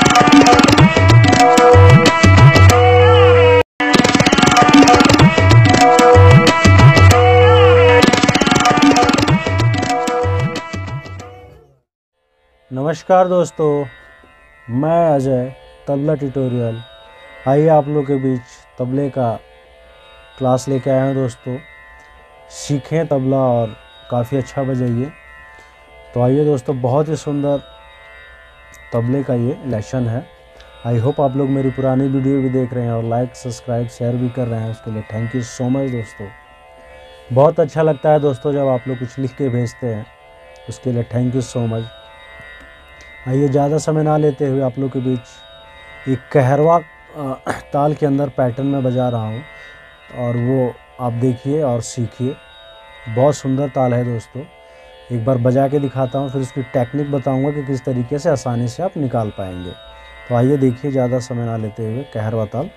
नमस्कार दोस्तों, मैं अजय तबला ट्यूटोरियल आइए आप लोग के बीच तबले का क्लास लेके आया हूँ। दोस्तों सीखें तबला और काफ़ी अच्छा बजाइए। तो आइए दोस्तों, बहुत ही सुंदर तबले का ये लेसन है। आई होप आप लोग मेरी पुरानी वीडियो भी देख रहे हैं और लाइक सब्सक्राइब शेयर भी कर रहे हैं। उसके लिए थैंक यू सो मच दोस्तों। बहुत अच्छा लगता है दोस्तों जब आप लोग कुछ लिख के भेजते हैं, उसके लिए थैंक यू सो मच। आइए ज़्यादा समय ना लेते हुए आप लोग के बीच एक कहरवा ताल के अंदर पैटर्न में बजा रहा हूँ और वो आप देखिए और सीखिए। बहुत सुंदर ताल है दोस्तों। एक बार बजा के दिखाता हूँ, फिर उसकी टेक्निक बताऊँगा कि किस तरीके से आसानी से आप निकाल पाएंगे। तो आइए देखिए ज़्यादा समय ना लेते हुए कहरवा ताल।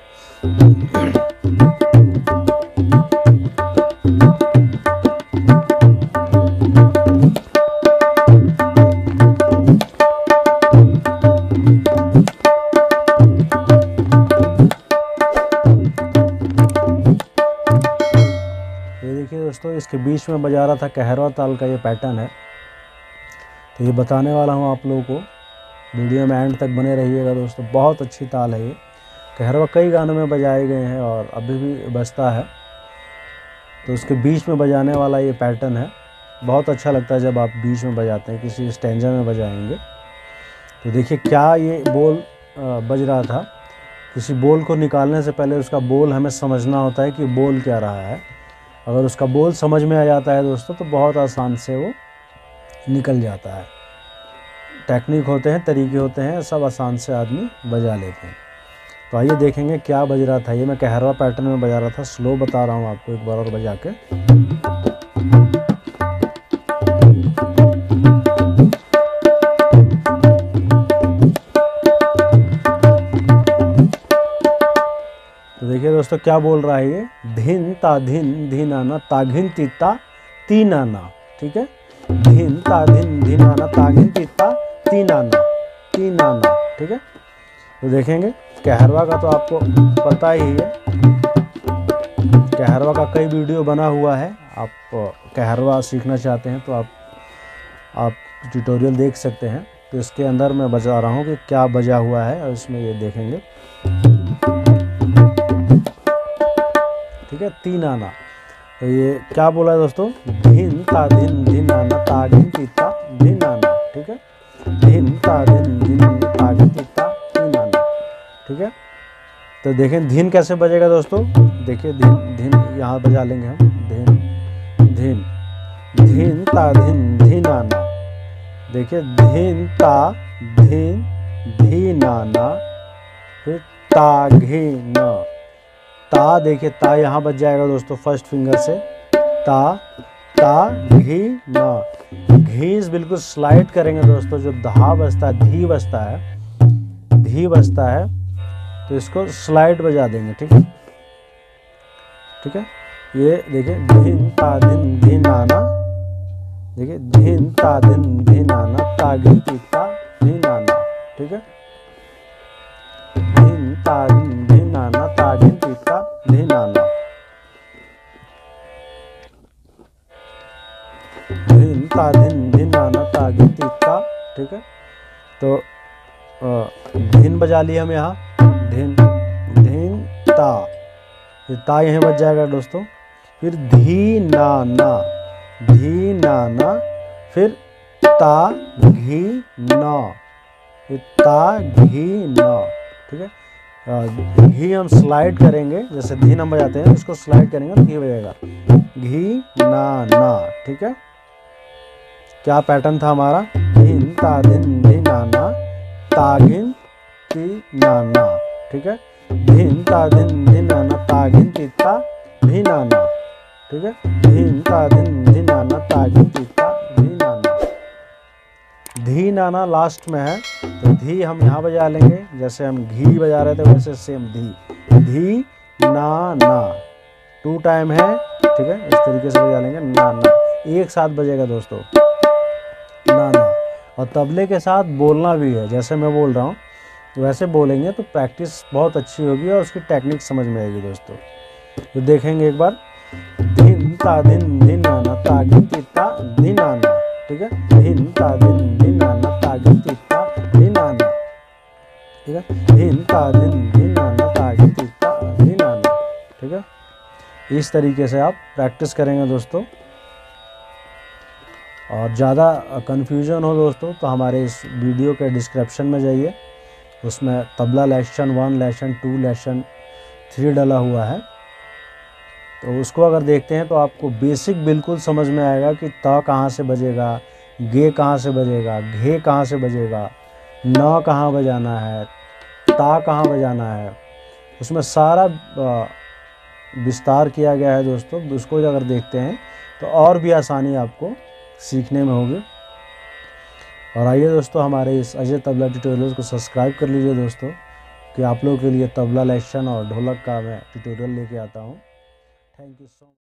दोस्तों इसके बीच में बजा रहा था कहरवा ताल का ये पैटर्न है। तो ये बताने वाला हूँ आप लोगों को, वीडियो में एंड तक बने रहिएगा दोस्तों। बहुत अच्छी ताल है ये। कहरवा कई गानों में बजाए गए हैं और अभी भी बजता है। तो उसके बीच में बजाने वाला ये पैटर्न है। बहुत अच्छा लगता है जब आप बीच में बजाते हैं, किसी स्टैंजा में बजाएंगे। तो देखिए क्या ये बोल बज रहा था। किसी बोल को निकालने से पहले उसका बोल हमें समझना होता है कि बोल क्या रहा है। अगर उसका बोल समझ में आ जाता है दोस्तों तो बहुत आसान से वो निकल जाता है। टेक्निक होते हैं, तरीके होते हैं, सब आसान से आदमी बजा लेते हैं। तो आइए देखेंगे क्या बज रहा था। ये मैं कहरवा पैटर्न में बजा रहा था। स्लो बता रहा हूँ आपको एक बार और बजा के। तो देखिए दोस्तों क्या बोल रहा है ये, धिन ता धिन धिनाना ताघिन तीता तीनाना। ठीक है, धिन ता धिन धिनाना ताघिन तीता तीनाना तीनाना। ठीक है, तो देखेंगे कहरवा का तो आपको पता ही है। कहरवा का कई वीडियो बना हुआ है। आप कहरवा सीखना चाहते हैं तो आप ट्यूटोरियल देख सकते हैं। तो इसके अंदर मैं बजा रहा हूँ कि क्या बजा हुआ है और इसमें ये देखेंगे। ठीक है, तीन आना। तो ये क्या बोला है दोस्तों, धिन ता धिन धिन आना तागिन तीता धिन आना। ठीक है, धिन ता धिन धिन तागिन तीता धिन आना। ठीक है, तो देखें धिन कैसे बजेगा दोस्तों। देखिए धिन धिन यहाँ बजा लेंगे हम। धिन धिन धिन ता धिन धिन आना। देखिए धिन ता धिन धिन आना, फिर ताघिन ता। देखिए ता यहाँ बज जाएगा दोस्तों फर्स्ट फिंगर से। ता ता घी ना। घीस बिल्कुल स्लाइड करेंगे दोस्तों। जो धा बजता है, धी बजता है, धी बजता है, तो इसको स्लाइड बजा देंगे। ठीक है, ठीक है। ये देखिए धिन ता धिन धिन आना। देखिए धिन ता धिन धिन आना तागिन तीता धिन आना। ठीक है, धिन ता धिन धिन आना तागिन तीता धिन आना। धिन ता धिन धिन आना तागिन तीता। ठीक है, तो धिन बजा लिया हम यहाँ। धिन धिन ता, फिर ता यहाँ बज जाएगा दोस्तों। फिर धी ना ना, धी ना ना, फिर ता घी ना, फिर ता घी ना। ठीक है, घी हम स्लाइड करेंगे। जैसे धी हम बजाते हैं इसको स्लाइड करेंगे तो घी बजेगा। घी ना ना। ठीक है, क्या पैटर्न था हमारा, धिन ता धिन धिन आना तागिन ती नाना। ठीक है, धिन ता धिन धिन आना तागिन तीता धिन आना। ठीक है, धिन ता धिन धिन आना तागिन तीता धिन आना। धी नाना लास्ट में है तो धी हम यहाँ बजा लेंगे। जैसे हम घी बजा रहे थे वैसे सेम धी, धी ना ना। 2 टाइम है। ठीक है, इस तरीके से बजा लेंगे। ना ना एक साथ बजेगा दोस्तों, ना ना। और तबले के साथ बोलना भी है। जैसे मैं बोल रहा हूँ वैसे बोलेंगे तो प्रैक्टिस बहुत अच्छी होगी और उसकी टेक्निक समझ में आएगी दोस्तों। तो देखेंगे एक बार, धिन ता धिन धिन नाना तागी तीता धिन आना, ठीक है, धिन ता धिन धिन नाना तागी तीता धिन आना, ठीक है, धिन ता धिन धिन नाना तागी तीता धिन आना, ठीक है। इस तरीके से आप प्रैक्टिस करेंगे दोस्तों। और ज़्यादा कन्फ्यूजन हो दोस्तों तो हमारे इस वीडियो के डिस्क्रिप्शन में जाइए, उसमें तबला लेसन 1, लेसन 2, लेसन 3 डला हुआ है, तो उसको अगर देखते हैं तो आपको बेसिक बिल्कुल समझ में आएगा कि ता कहाँ से बजेगा, गे कहाँ से बजेगा, घे कहाँ से बजेगा, न कहाँ बजाना है, ता कहाँ बजाना है, उसमें सारा विस्तार किया गया है दोस्तों। उसको अगर देखते हैं तो और भी आसानी आपको सीखने में होगी। और आइए दोस्तों, हमारे इस अजय तबला ट्यूटोरियल्स को सब्सक्राइब कर लीजिए दोस्तों, कि आप लोगों के लिए तबला लेसन और ढोलक का मैं ट्यूटोरियल लेके आता हूँ। Thank you so much.